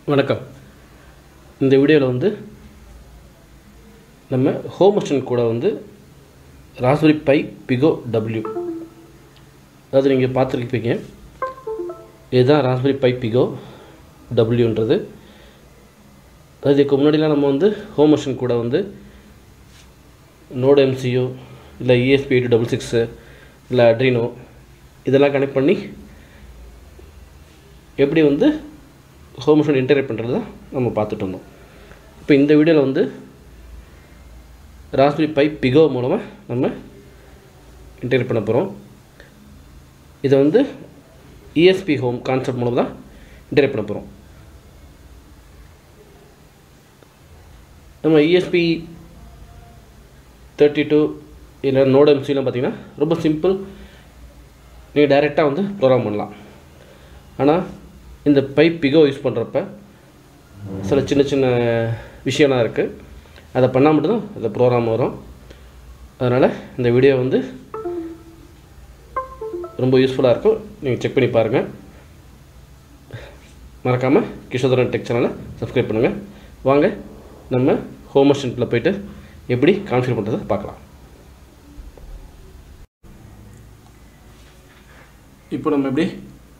வணக்கம். இந்த வீடியோவில் வந்து நம்ம ஹோம் மிஷின் கூட வந்து ராஸ்பெரி பை பிகோ W, அதாவது நீங்கள் பார்த்துருப்பீங்க. இதுதான் ராஸ்பெரி பை பிகோ Wன்றது. அதுக்கு முன்னாடிலாம் நம்ம வந்து ஹோம் மிஷின் கூட வந்து நோட் MCU இல்லை ESP 8266 இல்லை அட்ரினோ இதெல்லாம் கனெக்ட் பண்ணி எப்படி வந்து ஹோம் மிஷின் இன்டகிரேட் பண்ணுறது தான் நம்ம பார்த்துட்டு இருந்தோம். இப்போ இந்த வீடியோவில் வந்து ராஸ்பெரி பை பிகோ மூலமாக நம்ம இன்டகிரேட் பண்ண போகிறோம். இதை வந்து ESP ஹோம் கான்செப்ட் மூலம் தான் இன்டகிரேட் பண்ண போகிறோம். நம்ம ESP 32 இல்லை நோட் MCலாம் பார்த்திங்கன்னா ரொம்ப சிம்பிள், நீங்கள் டைரெக்டாக வந்து ப்ரோக்ராம் பண்ணலாம். ஆனால் இந்த பை பிகோ யூஸ் பண்ணுறப்ப சில சின்ன சின்ன விஷயம்லாம் இருக்குது. அதை பண்ணால் மட்டும்தான் அந்த ப்ரோக்ராம் வரும். அதனால் இந்த வீடியோ வந்து ரொம்ப யூஸ்ஃபுல்லாக இருக்கும். நீங்கள் செக் பண்ணி பாருங்கள். மறக்காமல் கிஷோதரன் டெக் சேனலை சப்ஸ்கிரைப் பண்ணுங்கள். வாங்க நம்ம ஹோம் மிஷினில் போய்ட்டு எப்படி கான்ஃபிகர் பண்ணுறதை பார்க்கலாம். இப்போ நம்ம எப்படி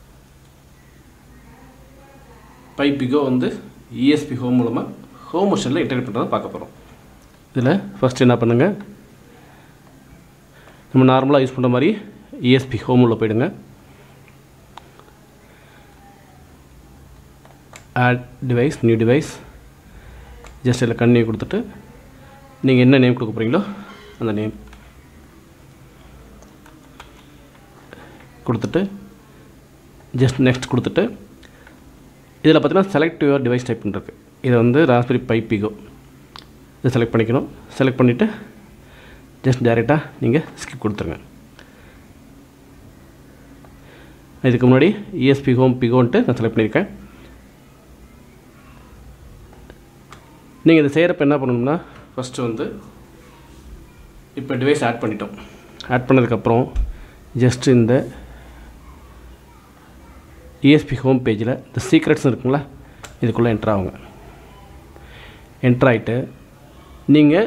பை பிகோ வந்து ESP ஹோம் மூலமாக ஹோம் மிஷினில் இன்டகிரேட் பண்ணுறதை பார்க்க போகிறோம். இதில் ஃபஸ்ட்டு என்ன பண்ணுங்கள், நம்ம நார்மலாக யூஸ் பண்ணுற மாதிரி ESP ஹோம் உள்ள போயிடுங்க. Add device, new device, just இதில் கன்னியூ கொடுத்துட்டு நீங்கள் என்ன நேம் கொடுக்க போகிறீங்களோ அந்த நேம் கொடுத்துட்டு ஜஸ்ட் நெக்ஸ்ட் கொடுத்துட்டு இதில் பார்த்தீங்கன்னா செலக்ட் யுவர் டிவைஸ் டைப் பண்ணுறது. இதை வந்து ராஸ்பெரி பை பிகோ இதை செலக்ட் பண்ணிக்கணும். செலக்ட் பண்ணிவிட்டு ஜஸ்ட் டைரெக்டாக நீங்கள் ஸ்கிப் கொடுத்துருங்க. இதுக்கு முன்னாடி ESP ஹோம் பிகோன்ட்டு நான் செலக்ட் பண்ணியிருக்கேன். நீங்கள் இதை செய்கிறப்ப என்ன பண்ணணும்னா, ஃபஸ்ட்டு வந்து இப்போ டிவைஸ் ஆட் பண்ணிட்டோம். ஆட் பண்ணதுக்கப்புறம் ஜஸ்ட்டு இந்த ESP ஹோம் பேஜில் இந்த சீக்ரெட்ஸ் இருக்குங்களா, இதுக்குள்ளே என்ட்ரு ஆகுங்க. என்ட்ரு ஆகிட்டு நீங்கள்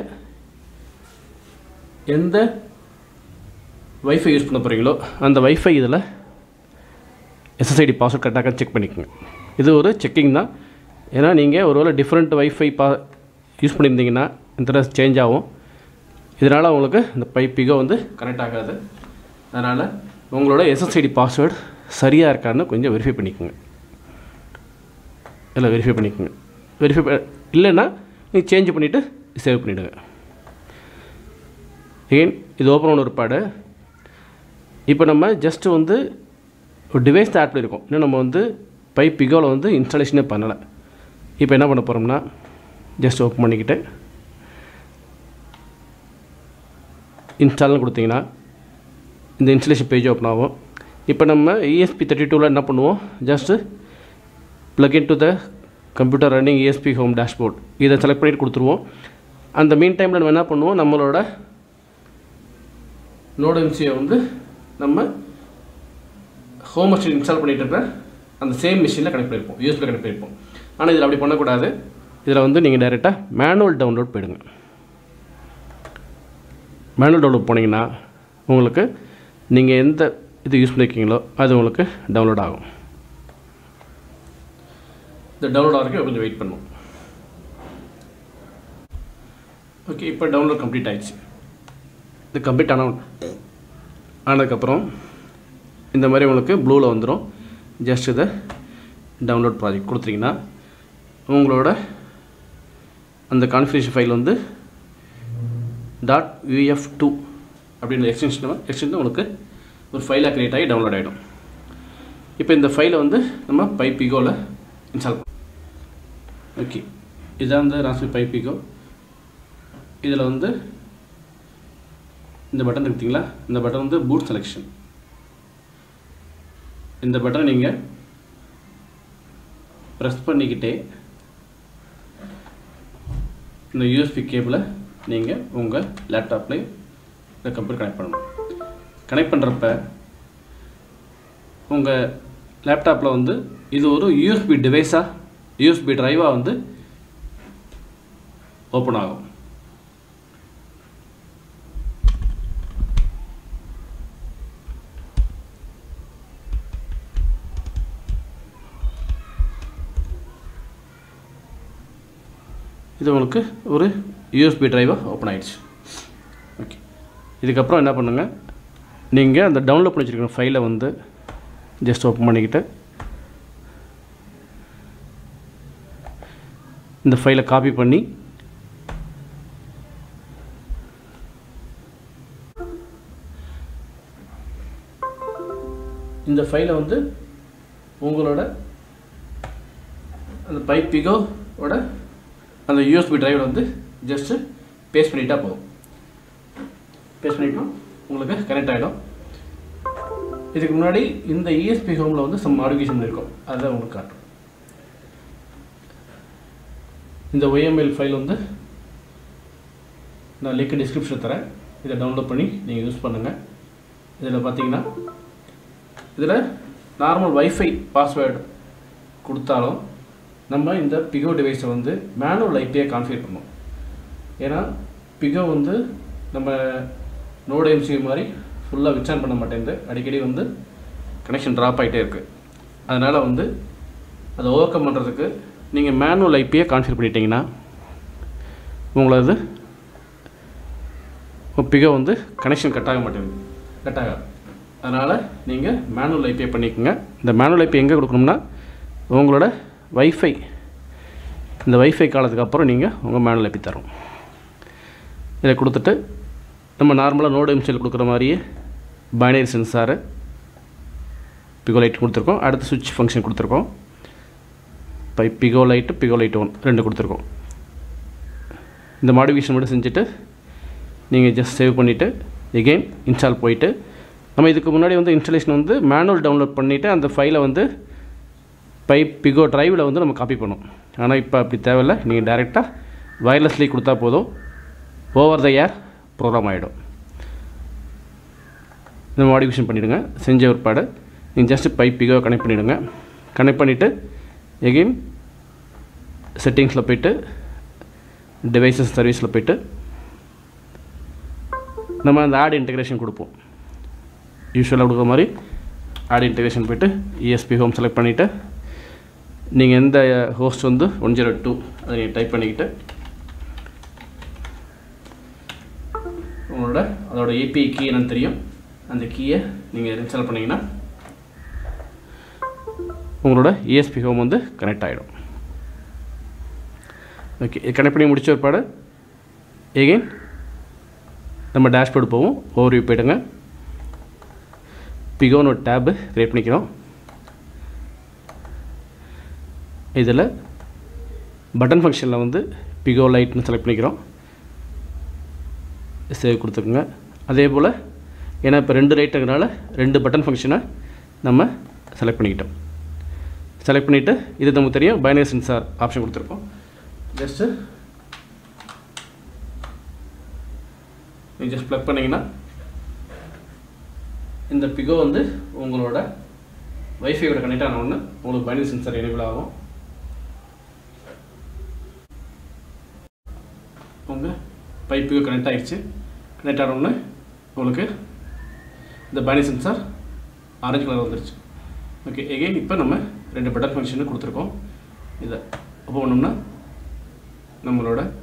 எந்த வைஃபை யூஸ் பண்ண போகிறீங்களோ அந்த வைஃபை இதில் SSID பாஸ்வேர்ட் கரெக்டாக செக் பண்ணிக்கோங்க. இது ஒரு செக்கிங் தான். ஏன்னா நீங்கள் ஒருவேளை டிஃப்ரெண்ட் வைஃபை யூஸ் பண்ணியிருந்தீங்கன்னா இந்த சேஞ்ச் ஆகும். இதனால் உங்களுக்கு இந்த பை பிகோ வந்து கனெக்ட் ஆகாது. அதனால் உங்களோட SSID பாஸ்வேர்டு சரியாக இருக்கான்னு கொஞ்சம் வெரிஃபை பண்ணிக்கோங்க. இல்லை வெரிஃபை பண்ணிக்கோங்க. வெரிஃபை இல்லைன்னா நீங்கள் சேஞ்ச் பண்ணிவிட்டு சேவ் பண்ணிவிடுங்க. ஏன் இது ஓப்பன் பண்ண ஒருபாடு இப்போ நம்ம ஜஸ்ட்டு வந்து ஒரு டிவைஸ் தான் ஆட் பண்ணியிருக்கோம். இன்னும் நம்ம வந்து பை பிகோவில் வந்து இன்ஸ்டாலேஷனே பண்ணலை. இப்போ என்ன பண்ண போகிறோம்னா, ஜஸ்ட் ஓப்பன் பண்ணிக்கிட்டு இன்ஸ்டால்னு கொடுத்தீங்கன்னா இந்த இன்ஸ்டாலேஷன் பேஜ் ஓப்பன் ஆகும். இப்போ நம்ம ESP 32ல் என்ன பண்ணுவோம், just plug in to the computer running ESP home dashboard இதை செலக்ட் பண்ணிட்டு கொடுத்துருவோம். அந்த மீன் டைமில் நம்ம என்ன பண்ணுவோம், நம்மளோட நோட் MCயை வந்து நம்ம ஹோம் மிஷின் இன்ஸ்டால் பண்ணிட்டு இருக்கிற அந்த சேம் மிஷினில் கனெக்ட் பண்ணியிருப்போம், USBயில் கனெக்ட் பண்ணியிருப்போம். ஆனால் இதில் அப்படி பண்ணக்கூடாது. இதில் வந்து நீங்கள் டைரெக்டாக மேனுவல் டவுன்லோட் போயிடுங்க. மேனுவல் டவுன்லோட் போனீங்கன்னா உங்களுக்கு நீங்கள் எந்த இது யூஸ் பண்ணியிருக்கீங்களோ அது உங்களுக்கு டவுன்லோட் ஆகும். இந்த டவுன்லோட் ஆகிறதுக்கு கொஞ்சம் வெயிட் பண்ணுவோம். ஓகே, இப்போ டவுன்லோட் கம்ப்ளீட் ஆகிடுச்சு. இது கம்ப்ளீட் ஆனதுக்கப்புறம் இந்த மாதிரி உங்களுக்கு ப்ளூவில் வந்துடும். ஜஸ்ட் இதை டவுன்லோட் ப்ராஜெக்ட் கொடுத்தீங்கன்னா உங்களோட அந்த கான்ஃபிகரேஷன் ஃபைல் வந்து .uf2 அப்படின்ற எக்ஸ்டென்ஷன் உங்களுக்கு ஒரு ஃபைலாக க்ரியேட் ஆகி டவுன்லோட் ஆகிடும். இப்போ இந்த ஃபைலை வந்து நம்ம பை பிகோவில் இன்ஸ்டால் பண்ணோம். ஓகே, இதுதான் வந்து ராஸ்பெரி பை பிகோ. இதில் வந்து இந்த பட்டன் இருக்குங்களா, இந்த பட்டன் வந்து பூட் செலெக்ஷன். இந்த பட்டனை நீங்கள் ப்ரெஸ் பண்ணிக்கிட்டே இந்த USB கேபிளை நீங்கள் உங்கள் லேப்டாப்பில் இந்த கம்ப்யூட்டர் கனெக்ட் பண்ணணும். கனெக்ட் பண்ணுறப்ப உங்கள் லேப்டாப்பில் வந்து இது ஒரு USB டிவைஸாக யூஎஸ்பி டிரைவாக வந்து ஓப்பன் ஆகும். இது உங்களுக்கு ஒரு யூஎஸ்பி டிரைவாக ஓப்பன் ஆகிடுச்சு. ஓகே, இதுக்கப்புறம் என்ன பண்ணுங்கள், நீங்கள் அந்த டவுன்லோட் பண்ணி வச்சுருக்கிற ஃபைலை வந்து ஜஸ்ட் ஓப்பன் பண்ணிக்கிட்டு இந்த ஃபைலை காப்பி பண்ணி இந்த ஃபைலை வந்து உங்களோட அந்த பிகோவோட அந்த யூஎஸ்பி டிரைவில் வந்து ஜஸ்ட்டு பேஸ்ட் பண்ணிட்டா போதும். பேஸ்ட் பண்ணிட்டோம், உங்களுக்கு கனெக்ட் ஆகிடும். இதுக்கு முன்னாடி இந்த ESP ஹோமில் வந்து சம் மாடிஃபிகேஷன் பண்ணியிருக்கோம், அதுதான் உங்களுக்கு காட்டும். இந்த YML ஃபைல் வந்து நான் லிங்க் டிஸ்கிரிப்ஷன் தரேன், இதை டவுன்லோட் பண்ணி நீங்கள் யூஸ் பண்ணுங்கள். இதில் பார்த்தீங்கன்னா இதில் நார்மல் வைஃபை பாஸ்வேர்டு கொடுத்தாலும் நம்ம இந்த பிகோ டிவைஸை வந்து மேனுவல் ஐபியை கான்ஃபிகர் பண்ணோம். ஏன்னா பிகோ வந்து நம்ம நோட் MCU மாதிரி ஃபுல்லாக விச்சான் பண்ண மாட்டேங்குது, அடிக்கடி வந்து கனெக்ஷன் ட்ராப் ஆகிட்டே இருக்குது. அதனால் வந்து அதை ஓவர் கம் பண்ணுறதுக்கு நீங்கள் மேனுவல் ஐபியை கான்ஃபிகர் பண்ணிட்டீங்கன்னா உங்களது பிகோ வந்து கனெக்ஷன் கட் ஆக மாட்டேங்குது, கட் ஆகாது. அதனால் நீங்கள் மேனுவல் ஐபியை பண்ணிக்கோங்க. இந்த மேனுவல் ஐபி எங்கே கொடுக்கணும்னா உங்களோட வைஃபை, இந்த வைஃபை காலத்துக்கு அப்புறம் நீங்கள் உங்கள் மேனுவல் ஐபி தரும். இதை கொடுத்துட்டு நம்ம நார்மலாக நோட் MCL கொடுக்குற மாதிரியே பைனரி சென்சாரு பிகோ லைட் கொடுத்துருக்கோம். அடுத்து சுவிட்ச் ஃபங்க்ஷன் கொடுத்துருக்கோம். பிகோ லைட்டு 1 2 கொடுத்துருக்கோம். இந்த மாடிஃபிகேஷன் மட்டும் செஞ்சுட்டு நீங்கள் ஜஸ்ட் சேவ் பண்ணிவிட்டு எகெயின் இன்ஸ்டால் போயிட்டு, நம்ம இதுக்கு முன்னாடி வந்து இன்ஸ்டாலேஷன் வந்து மேனுவல் டவுன்லோட் பண்ணிவிட்டு அந்த ஃபைலை வந்து பிகோ டிரைவில் வந்து நம்ம காப்பி பண்ணோம். ஆனால் இப்போ அப்படி தேவையில்லை, நீங்கள் டைரெக்டாக வயர்லெஸ்லி கொடுத்தா போதும், ஓவர் த ஏர் ப்ரோக்ராம் ஆகிடும். இந்த மாடிஃபிகேஷன் பண்ணிவிடுங்க. செஞ்ச ஒருபாடு நீங்கள் ஜஸ்ட்டு பிகோ கனெக்ட் பண்ணிவிடுங்க. கனெக்ட் பண்ணிவிட்டு எகெயின் செட்டிங்ஸில் போய்ட்டு டிவைசஸ் சர்வீஸில் போய்ட்டு நம்ம அந்த ஆட் இன்டெகிரேஷன் கொடுப்போம். யூஸ்வலாக கொடுக்குற மாதிரி ஆட் இன்டெகிரேஷன் போய்ட்டு ESP ஹோம் செலக்ட் பண்ணிவிட்டு நீங்கள் எந்த ஹோஸ்ட் வந்து 102 அதை நீங்கள் டைப் பண்ணிக்கிட்டு உங்களோட அதோட API கீ என்னன்னு தெரியும், அந்த கீயை நீங்கள் இன்ஸ்டால் பண்ணிங்கன்னா உங்களோட ESP ஹோம் வந்து கனெக்ட் ஆகிடும். ஓகே, கனெக்ட் பண்ணி முடிச்ச ஒருபாடு எகெயின் நம்ம டேஷ்போர்டு போவோம். ஓவர்வியூ போய்ட்டுங்க, பிகோன்னு ஒரு டேபு க்ரியேட் பண்ணிக்கிறோம். இதில் பட்டன் ஃபங்க்ஷனில் வந்து பிகோ லைட்னு செலக்ட் பண்ணிக்கிறோம். சேவ் கொடுத்துக்குங்க. அதே போல் ஏன்னா இப்போ 2 லைட்டுங்கிறனால 2 பட்டன் ஃபங்க்ஷனை நம்ம செலக்ட் பண்ணிக்கிட்டோம். செலக்ட் பண்ணிவிட்டு இது நமக்கு தெரியும் பைனரி சென்சார் ஆப்ஷன் கொடுத்துருக்கோம். ஜஸ்ட்டு நீங்கள் ஜஸ்ட் ப்ளக் பண்ணிங்கன்னா இந்த பிகோ வந்து உங்களோட வைஃபையோட கனெக்ட் ஆன ஒன்று உங்களுக்கு பைனரி சென்சார் எனேபிள் ஆகும். உங்கள் பிகோ கனெக்ட் ஆகிடுச்சு. கனெக்ட் ஆன ஒன்று உங்களுக்கு இந்த பைனரி சென்சார் ஆரஞ்சு கலர் வந்துருச்சு. ஓகே, எகெயின் இப்போ நம்ம 2 பட்டன் ஃபங்க்ஷனு கொடுத்துருக்கோம். இதை ஓப்பன் பண்ணோம்னா நம்மளோட